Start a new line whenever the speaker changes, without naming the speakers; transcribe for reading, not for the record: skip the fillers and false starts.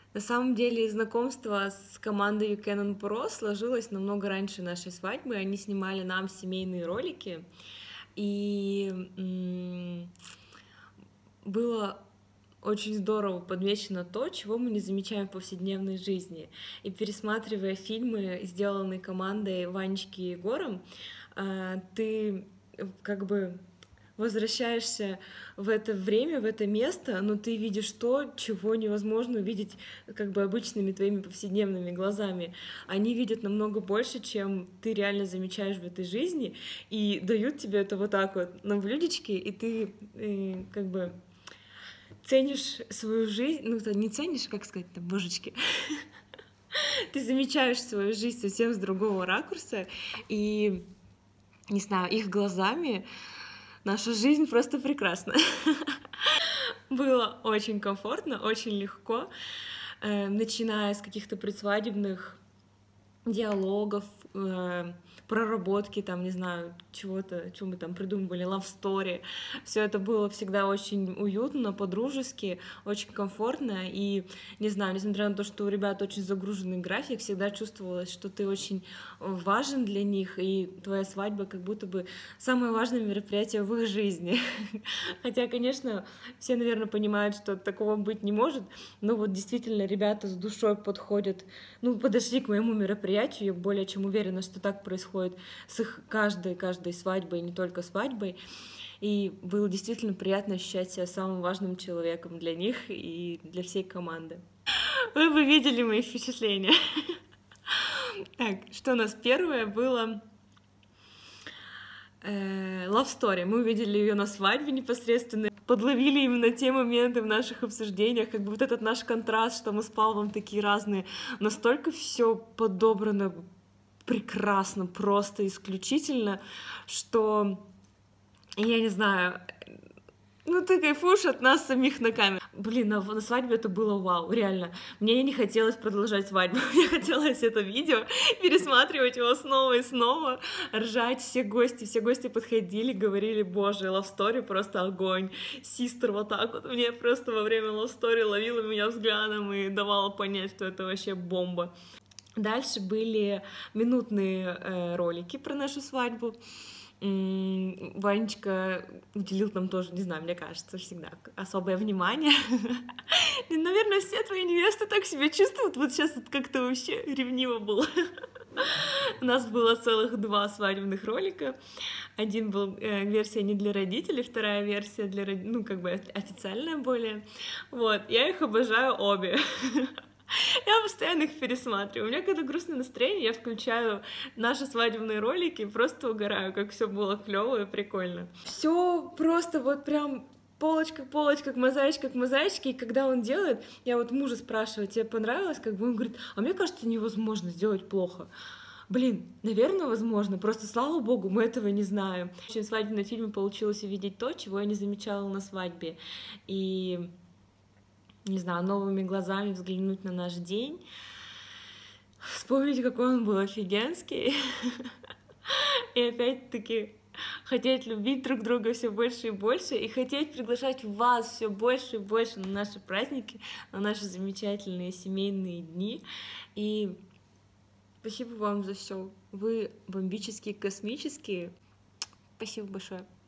На самом деле знакомство с командой You Can Pro сложилось намного раньше нашей свадьбы. Они снимали нам семейные ролики, и было очень здорово подмечено то, чего мы не замечаем в повседневной жизни. И пересматривая фильмы, сделанные командой Ванечки и Егором, ты как бы возвращаешься в это время, в это место, но ты видишь то, чего невозможно увидеть как бы обычными твоими повседневными глазами. Они видят намного больше, чем ты реально замечаешь в этой жизни, и дают тебе это вот так вот на блюдечке, и ты как бы ценишь свою жизнь, ну, не ценишь, как сказать-то, божечки, ты замечаешь свою жизнь совсем с другого ракурса, и, не знаю, их глазами наша жизнь просто прекрасна. Было очень комфортно, очень легко, начиная с каких-то предсвадебных диалогов, проработки, там, не знаю, чего-то, что мы там придумывали, love story. Все это было всегда очень уютно, по-дружески, очень комфортно. И, не знаю, несмотря на то, что у ребят очень загруженный график, всегда чувствовалось, что ты очень важен для них, и твоя свадьба как будто бы самое важное мероприятие в их жизни. Хотя, конечно, все, наверное, понимают, что такого быть не может, но вот действительно ребята с душой подходят, ну, подошли к моему мероприятию, я более чем уверена, что так происходит с их каждой свадьбой, и не только свадьбой. И было действительно приятно ощущать себя самым важным человеком для них и для всей команды. Вы бы видели мои впечатления. Так, что у нас первое было? Love Story. Мы увидели ее на свадьбе непосредственно, подловили именно те моменты в наших обсуждениях, как бы вот этот наш контраст, что мы с Павлом такие разные, настолько все подобрано прекрасно, просто исключительно, что я не знаю, ну ты кайфуешь от нас самих на камеру. Блин, на свадьбе это было вау, реально. Мне не хотелось продолжать свадьбу, мне хотелось это видео, пересматривать его снова и снова, ржать. Все гости подходили, говорили: боже, Love Story просто огонь. Систер вот так вот мне просто во время Love Story ловила меня взглядом и давала понять, что это вообще бомба. Дальше были минутные ролики про нашу свадьбу. Ванечка уделил нам тоже, не знаю, мне кажется, всегда особое внимание. И, наверное, все твои невесты так себя чувствуют. Вот сейчас это как-то вообще ревниво было. У нас было целых 2 свадебных ролика. Один был версия не для родителей, вторая версия для, ну, как бы официальная более. Вот, я их обожаю обе. Я постоянно их пересматриваю. У меня когда грустное настроение, я включаю наши свадебные ролики и просто угораю, как все было клево и прикольно. Все просто вот прям полочка к полочке, к мозаичке, и когда он делает, я вот мужа спрашиваю: тебе понравилось? Как бы он говорит: а мне кажется, невозможно сделать плохо. Блин, наверное, возможно, просто, слава богу, мы этого не знаем. В общем, в свадебном фильме получилось увидеть то, чего я не замечала на свадьбе. И, не знаю, новыми глазами взглянуть на наш день, вспомнить, какой он был офигенский, и опять-таки хотеть любить друг друга все больше и больше, и хотеть приглашать вас все больше и больше на наши праздники, на наши замечательные семейные дни. И спасибо вам за все. Вы бомбические, космические. Спасибо большое.